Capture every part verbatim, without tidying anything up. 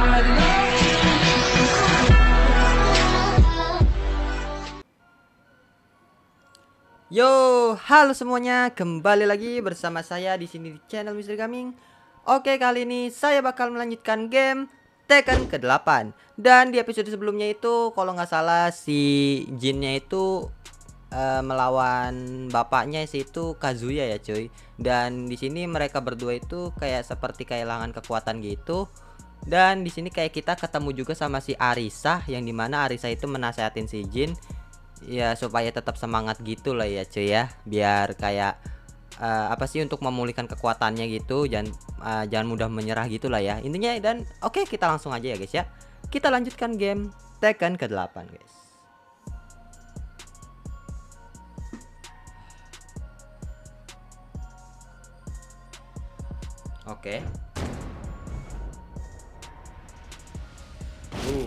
Yo, halo semuanya, kembali lagi bersama saya di sini di channel Misteri Gaming. Oke, kali ini saya bakal melanjutkan game Tekken ke delapan. Dan di episode sebelumnya itu, kalau nggak salah si Jinnya itu uh, melawan bapaknya sih itu Kazuya ya, cuy. Dan di sini mereka berdua itu kayak seperti kehilangan kekuatan gitu. Dan di sini kayak kita ketemu juga sama si Arisa, yang dimana Arisa itu menasehatin si Jin. Ya supaya tetap semangat gitu lah ya cuy ya, biar kayak uh, apa sih untuk memulihkan kekuatannya gitu, jangan uh, jangan mudah menyerah gitu lah ya intinya. Dan oke, kita langsung aja ya guys ya, kita lanjutkan game Tekken ke delapan guys. Oke, boom.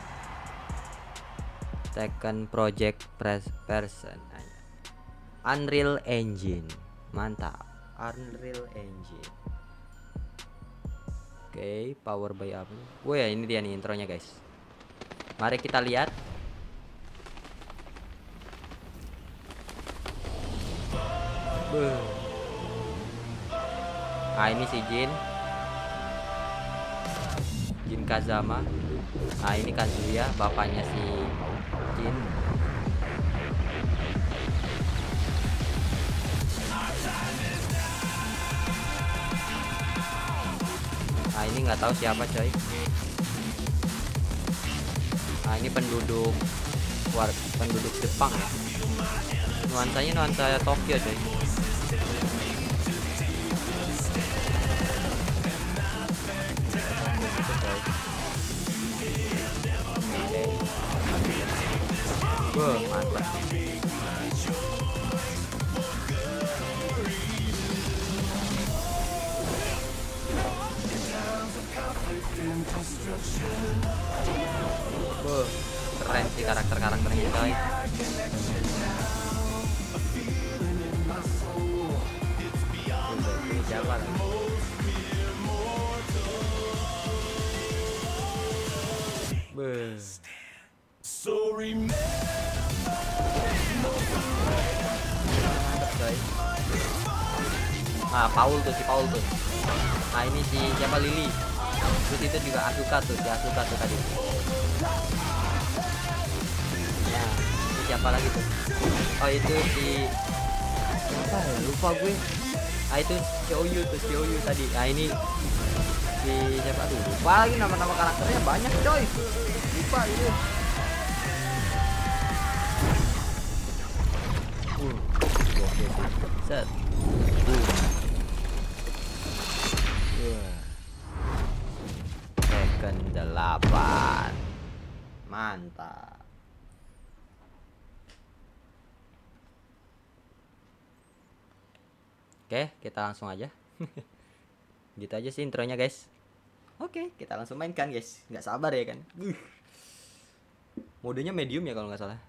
Tekken Project Press Person Unreal Engine, mantap. Unreal Engine. Oke, okay, power by apa? Wah, ini dia nih intronya guys. Mari kita lihat. Beuh. Ah, ini si Jin. Jin Kazama. Nah, ini Kazuya, bapaknya si Jin. Nah, ini nggak tahu siapa coy. Nah, ini penduduk war penduduk Jepang ya. Nuansanya nuansa Tokyo coy. Wah, mantap. Wah, keren sih karakter-karakternya coy. Siapa lagi? Beuh. Nah, Paul tuh, si Paul tuh. Nah, ini si siapa, Lily. Terus itu juga Asuka tuh, si Asuka tuh tadi. Nah, ini siapa lagi tuh? Oh, itu si siapa ya? Lupa gue. Ah, itu si Oyu tuh, si Oyu tadi. Nah, ini si siapa tuh? Lupa lagi nama-nama karakternya, banyak coy. Lupa ini. Uh, oke sih. Set. Tekken delapan, mantap. Oke, kita langsung aja. Gitu aja sih intronya guys. Oke, kita langsung mainkan guys. Nggak sabar ya kan. Modenya medium ya kalau nggak salah.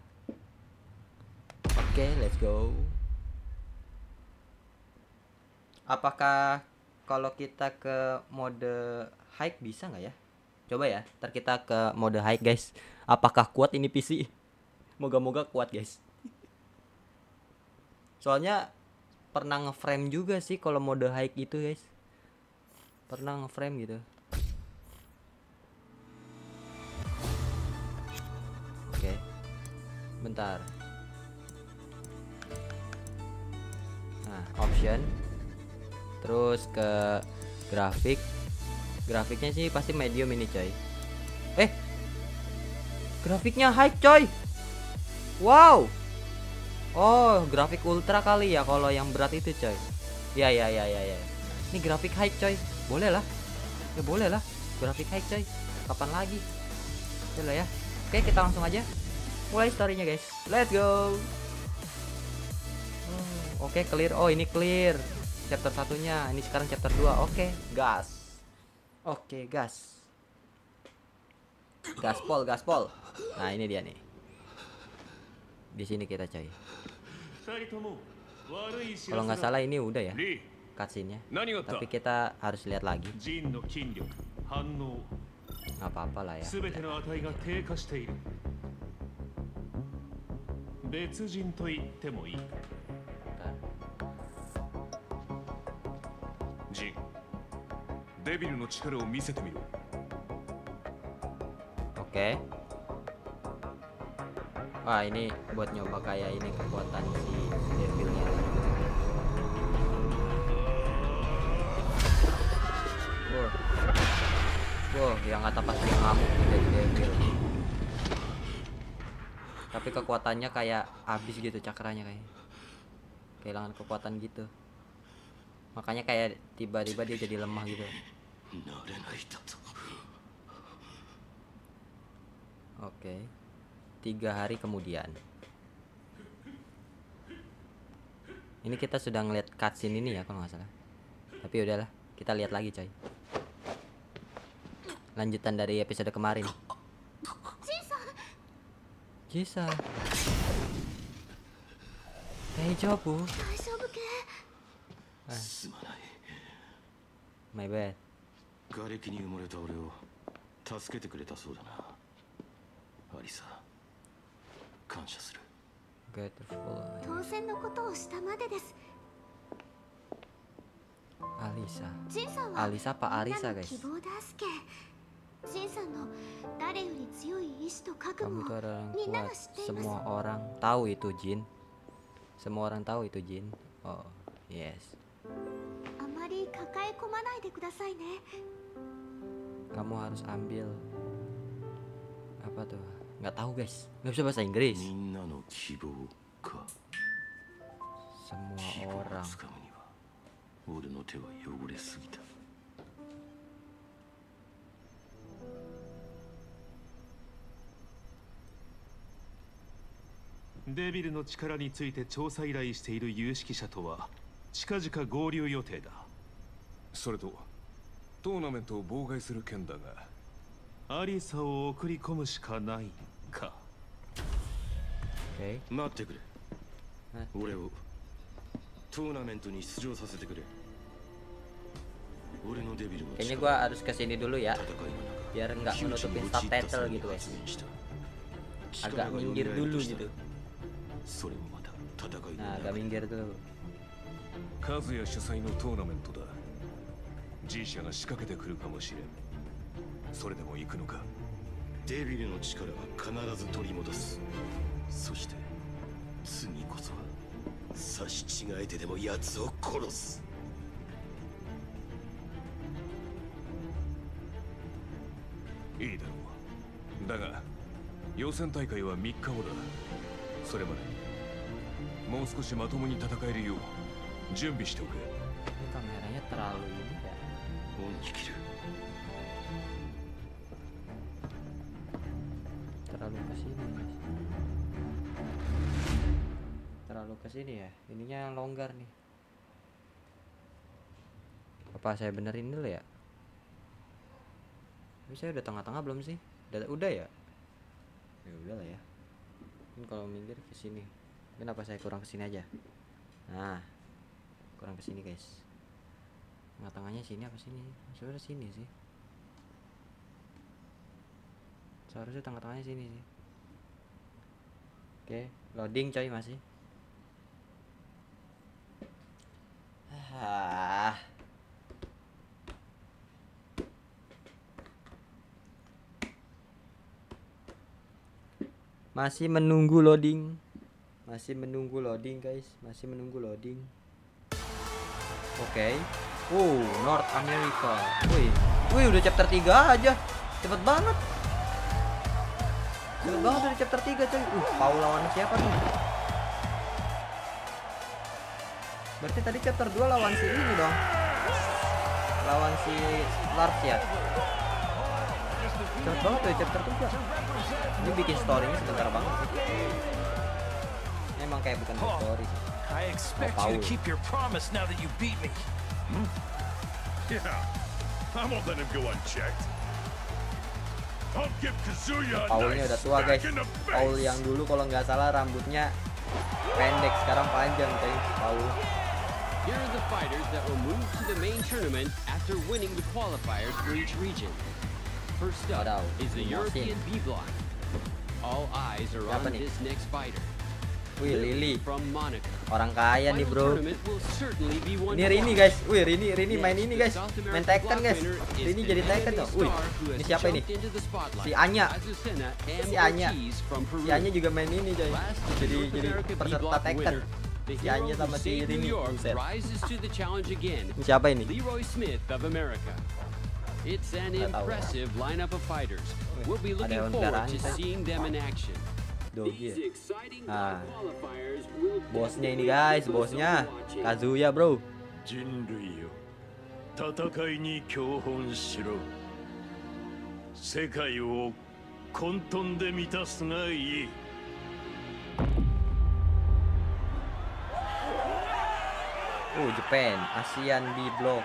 Oke, let's go. Apakah kalau kita ke mode high bisa nggak ya? Coba ya, ntar kita ke mode high guys. Apakah kuat ini P C? Moga-moga kuat guys. Soalnya pernah ngeframe juga sih kalau mode high gitu guys. Pernah ngeframe gitu. Oke, bentar. Nah, option. Terus ke grafik. Grafiknya sih pasti medium ini coy. Eh, grafiknya high coy. Wow. Oh, grafik ultra kali ya kalau yang berat itu coy. Ya ya ya ya ya. Ini grafik high coy. Boleh lah. Ya boleh lah. Grafik high coy. Kapan lagi? Boleh ya. Oke, kita langsung aja mulai storynya guys. Let's go. Oh, oke, clear. Oh, ini clear. Chapter satunya. Ini sekarang chapter dua. Oke, gas. Oke, gas. Gaspol, gaspol. Nah, ini dia nih. Di sini kita coy. Kalau nggak salah ini udah ya cutscene-nya. Tapi kita harus lihat lagi. Nggak apa-apa lah ya. すべての値が低下している。別人と言ってもいい。ジン、デビルの力を見せてみろ。 Oke. Wah, ini buat nyoba kayak ini kekuatan si devilnya. Wow. Wow, yang kata pas dia ngamuk jadi devil. Tapi kekuatannya kayak habis gitu cakranya kayak. Kehilangan kekuatan gitu. Makanya kayak tiba-tiba dia jadi lemah gitu. Oke. Tiga hari kemudian. Ini kita sudah ngeliat cutscene ini ya kalau nggak salah. Tapi udahlah, kita lihat lagi coy. Lanjutan dari episode kemarin. Jisa. Daijoubu. Ah. My bad. 瓦礫に埋もれた俺を助けてくれたそうだな。アリサ、感謝する。 当選のことをしたまでです。 アリサ。 ジンさんは Alisa apa Arisa guys? 希望だすけ。ジンさんの誰より強い意志と覚悟 Kamu itu を orang みんなが kuat. 知っています。 Semua orang tahu itu Jin. Semua orang tahu itu Jin. Oh yes. あまり抱え込まないでくださいね。 Kamu harus ambil apa tuh? Nggak tahu guys. Nggak bisa bahasa Inggris. みんなの希望か。 Semua 希望を orang. つかむには俺の手は汚れすぎた。 デビルの力について調査依頼している有識者とは近々合流予定だ。 それとトーナメントを妨害する件だが、 アリサを送り込むしかないか。 Oke. 待ってくれ。 Hah? 俺をトーナメントに出場させてくれ。俺のデビルの Kayaknya 力 gua harus kesini dulu ya. 戦いの中 Biar nggak 窮地に menutupin 陥った subtitle 際に gitu guys. 発言した。 Agak minggir dulu gitu. それもまた戦いの Nah, 中 agak minggir dulu. カズヤ主催のトーナメントだ。G 社が仕掛けてくるかもしれん。それでも行くのか。 デビルの力は必ず取り戻す。そして次こそは差し違えてでも奴を殺す。 いいだろう。だが予選大会はみっかごだ。それまでもう少しまともに戦えるよう準備しておけ。 Ini kameranya terlalu ini ya. 恩に切る。 Terlalu ke sini guys. Terlalu ke sini ya. Ininya yang longgar nih. Apa saya benerin dulu ya? Tapi saya udah tengah-tengah belum sih? Udah, udah ya? Ya udah lah ya. Ini kalau minggir ke sini. Kenapa saya kurang ke sini aja? Nah, kurang ke sini guys. Tengah-tengahnya sini apa sini? Sebenarnya sini sih. Seharusnya tengah-tengahnya sini sih. Oke, loading coy masih. Ah. Masih menunggu loading. Masih menunggu loading guys, masih menunggu loading. Oke. Okay. Oh, North America. Wih. Wih, udah chapter tiga aja. Cepet banget. Cepet banget udah chapter tiga coy. Uh, Paul lawan siapa tuh? Berarti tadi chapter dua lawan si ini dong. Lawan si Lars ya. Cepet banget tuh chapter tiga. Ini bikin story-nya sebentar banget sih. Ini emang kayak bukan story sih. I expect you to keep your promise now that you beat me. Hmm? Yeah, I won't let him go unchecked. I'll give Kazuya a Paulnya nice udah tua guys. smack in the Paul face. yang dulu kalau nggak salah rambutnya pendek, sekarang panjang coy. Paul. Here are the fighters that will move to the main tournament after winning the qualifiers for each region. First up Wadaw, is the Mosin. European B block. All eyes are Siapa on nih? this next fighter. Wih, Lily. From Monaco. Orang kaya nih, Final bro. tournament will certainly be one Ini to Rini watch. guys. Wih, Rini Rini main Next, ini the guys. South Main American Tekken block guys. winner is Rini an jadi Tekken M M A dong. Wih, star who ini has siapa ini? jumped into the spotlight. Si Anya. Azucena and Si Anya. Ortiz from Peru. Si Anya juga main ini coy. Last is the Jadi North jadi America B peserta block Tekken. winner. The Si hero Anya who sama si saved New Rini. York Buset. rises to the challenge again. Ini siapa ini? Leroy Smith of America. It's an Nggak tahu. impressive lineup of fighters. We'll be Ada looking hewan forward to peliharaan. seeing them in action. Dogi ya. These exciting Ah. qualifiers will Bosnya ini guys, bosnya Kazuya bro. 人類よ、戦いに教本しろ。世界を混沌で満たすがいい。 Oh, Japan, ASEAN B Block.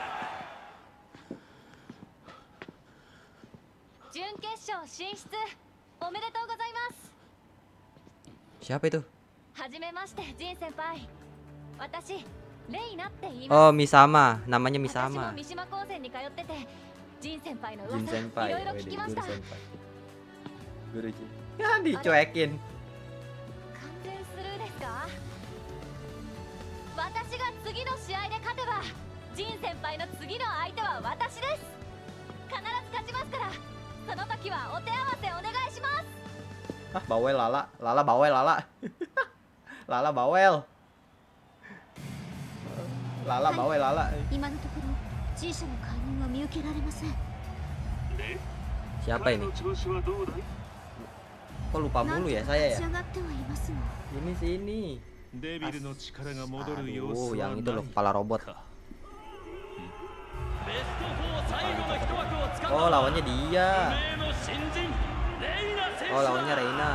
準決勝進出おめでとうございます。 Siapa itu? はじめましてジン先輩。私レイナって言います。 Oh, Misama, namanya 私も Misama. 三島高専に通ってて、ジン先輩の Jin 噂い Senpai, ろいろ Wede, 聞きまし Guru た。 Senpai. Guru Jin. Ya, dicuekin. 完全スルーですか？私が次の試合で勝てば、ジン先輩の次の相手は私です。必ず勝ちますから、その時はお手合わせお願いします。 Ah, bawel Lala, Lala bawel Lala. Lala bawel. Lala bawel Lala. 今のところ G 社の解任は見受けられません。 Siapa ini? 調子はどうだい？ Kok lupa なん mulu と ya か saya 立ち ya? 上がってはいますが。 Ini sini. デビルの力が戻る様 Aduh, 子は yang ない itu loh, kepala robot. か。 Oh, lawannya dia. Oh, lawannya Reina.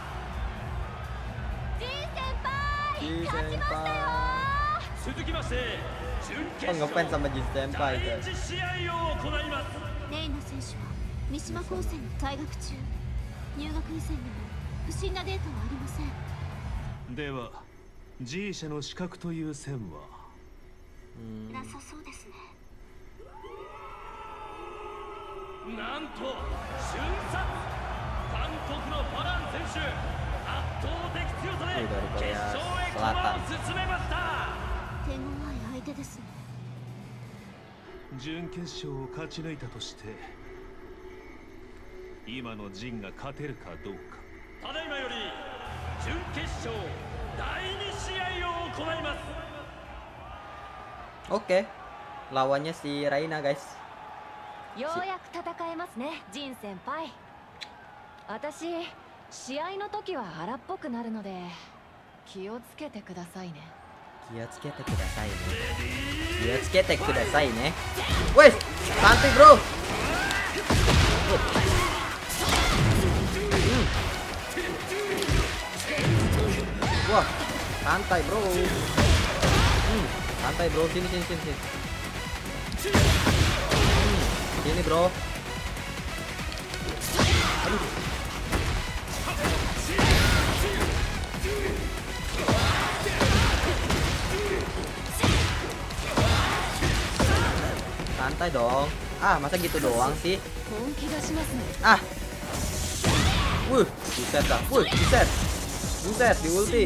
ジン先輩 Jin 勝ちましたよ Senpai. 続きまして準 Oh, 決 ngefans 勝 sama Jin Senpai 第 tuh. 一試合を行います。 レイナ選手は三島高専に退学中。入学以前にも不審なデータはありません。 では G 社の資格という線は Hmm. なさそうですね。 なんと瞬殺韓国のパラン選手圧倒的強さで Wih, dari 決 Korea 勝へ Selatan. 駒を進めました。 手強い相手ですね。 準決勝を勝ち抜いたとして今のジンが勝てるかどうか。 ただいまより準決勝だいに試合を行います。 Oke. Lawannya si Reina, guys. ようやく戦えますね、ジン先輩。私、試合の時は荒っぽくなるので気をつけてくださいね。 気をつけてくださいね。気をつけてくださいね。Wes, santai bro. Hmm. Wah, santai bro. Hmm, santai bro, sini sini sini sini. Hmm, sini bro. Aduh. Santai dong. Ah, masa gitu doang sih? 本気出しますね。 Ah. Wuh, buset dah. Wuh, buset. Buset, di ulti.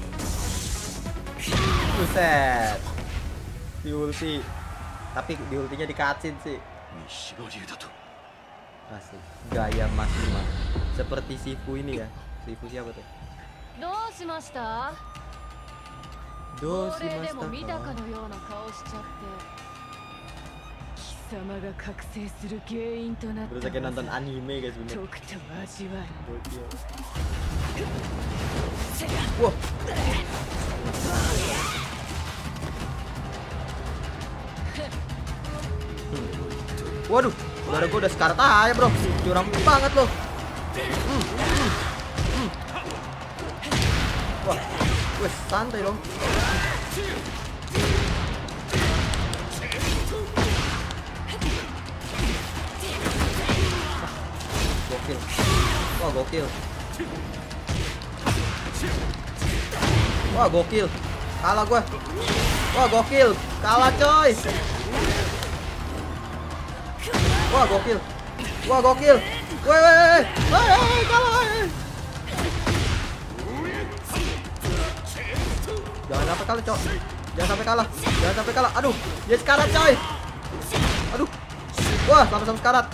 Buset. Di ulti. Tapi di ultinya di cutscene sih. 三島龍だと Asik. Gaya Mas Lima. Seperti Sifu ini ya. Sifu siapa tuh? どうしました？ Do こ si れでも Mas 見たかのような顔しちゃって。貴様が覚醒する原因となった Terus kayak nonton anime guys bener. とくと味わう。 Gokil. Wah. Hmm. Waduh, saudara gue udah sekarta aja bro. Curang banget loh. Hmm. Hmm. Hmm. Wah, wes santai dong. Gokil. Wah, gokil. Wah, gokil. Kalah gue. Wah, gokil. Kalah coy. Wah, gokil. Wah, gokil. Woi, woi, woi. Woi, woi, kalah. Jangan sampai kalah, Cok. Jangan sampai kalah. Jangan sampai kalah. Aduh, dia sekarat, coy. Aduh. Wah, sama-sama sekarat.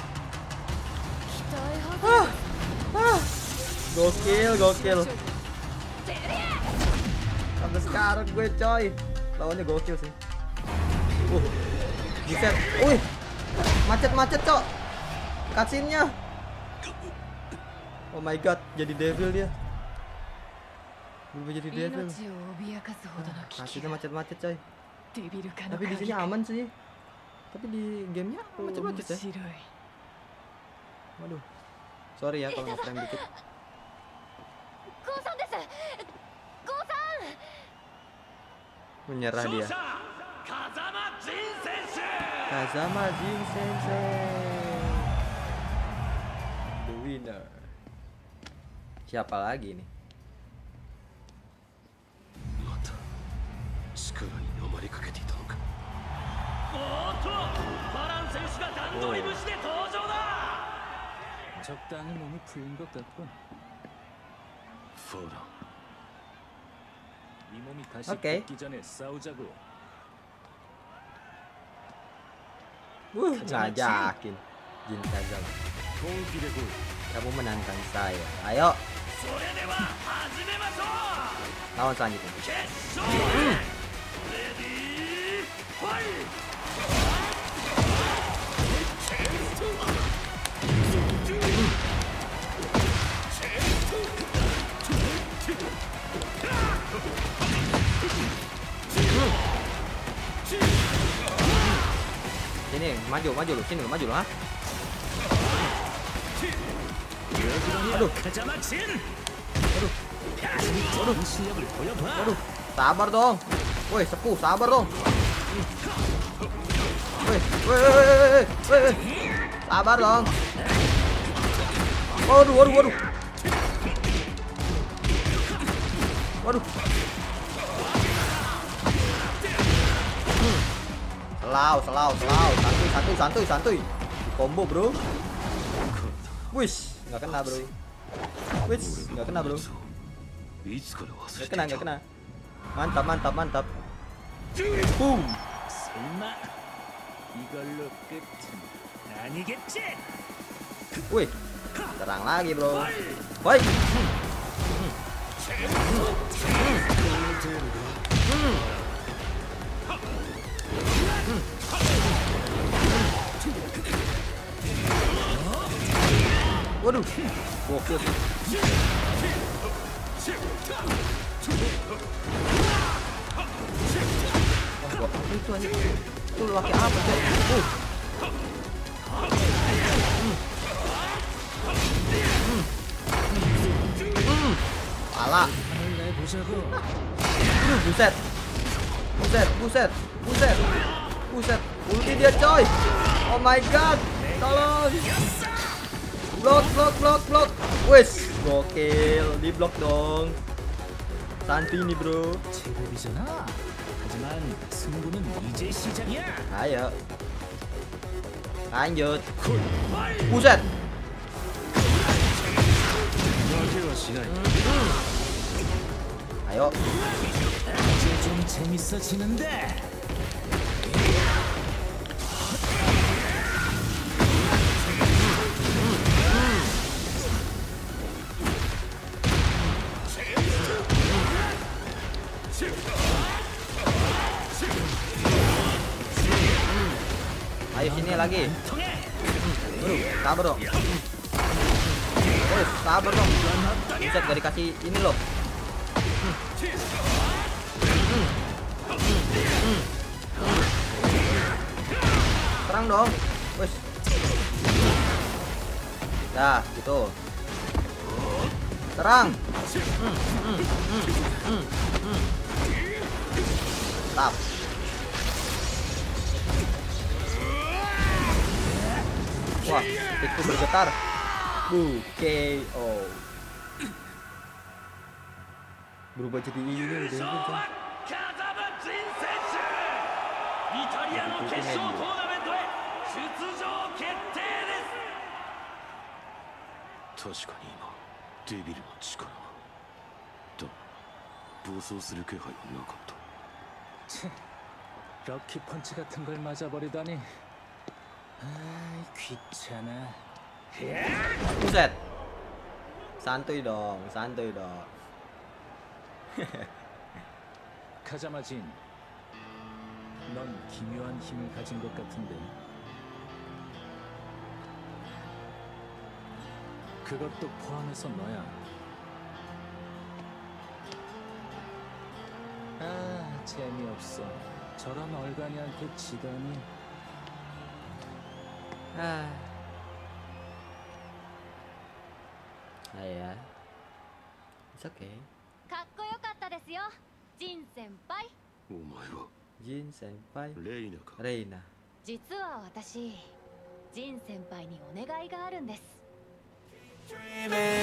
Ah. Ah. Gokil, gokil. Sampai sekarat gue, coy. Lawannya gokil sih. Uh. Buset. Wih. Macet-macet, Cok. Cutscene-nya. Oh my god, jadi devil dia. Berubah jadi devil. Cutscene-nya macet-macet, coy. Tapi di sini aman sih. Tapi di gamenya macet-macet ya. Waduh. Sorry ya kalau nge-frame dikit. Menyerah dia. Kazama Jin Sensei. The winner. Siapa lagi nih? Mata. Shikara ni nomari kakete ita no ka. Oh. 적당히 몸이 풀린 것 같군. Fora. 이 몸이 다시 오케이. 붙기 전에 싸우자고. Wuh, ngajakin Jin Kazama. 공기대고 Kamu menantang saya. Ayo. Lawan selanjutnya. Hmm. Sini, maju, maju lu, sini lu, maju lu, ha? Aduh. Aduh. Aduh. Aduh. Sabar dong. Woi, sepuh, sabar dong. Woi, woi, woi, woi, woi. Sabar dong. Waduh, waduh, waduh. Waduh. Hmm. Selau, selau, selau. Santuy, santuy, santuy, santuy. Combo, bro. Wis, nggak kena, bro. Wis, nggak kena, bro. Nggak kena, nggak kena. Mantap, mantap, mantap. Boom. 설마 이걸로 끝은 아니겠지? Wih, serang lagi, bro. Baik. Waduh, gokil sih. Oh, gua itu aja. Itu lu pakai apa, Cok? Uh. Hmm. Hmm. Pala. Uh, buset. Buset, buset, buset. Buset. Ulti dia, coy. Oh my god. Tolong. Blok, blok, blok, blok. Wes, gokil. Di blok dong. Santai nih, bro. 제법이잖아. 하지만 승부는 이제 시작이야. Ayo. Lanjut. Buset. Ayo. 이제 좀 재밌어지는데. Ayo sini lagi. Aduh, sabar dong. Oh, sabar dong. Buset, gak dikasih ini loh. Serang dong. Wes. Dah, gitu. Serang. Tap. Wah, itu bergetar. Bu, K O. Berubah jadi ini udah itu kan. 確かに今デビルの力はだ暴走する気配はなかった。 럭키 펀치 같은 걸 맞아버리다니. 아이 귀찮아. Buset. Santuy dong, santuy dong. 카자마진, 넌 기묘한 힘을 가진 것 같은데. 그것도 포함해서 너야. 아, 재미없어. 저런 얼간이한테 지다니. Ah. Ah ya. It's okay. かっこよかったですよ、ジン先輩。 お前は Jin senpai, レイナか。 Reina. 実は私、ジン先輩にお願いがあるんです。 Dreaming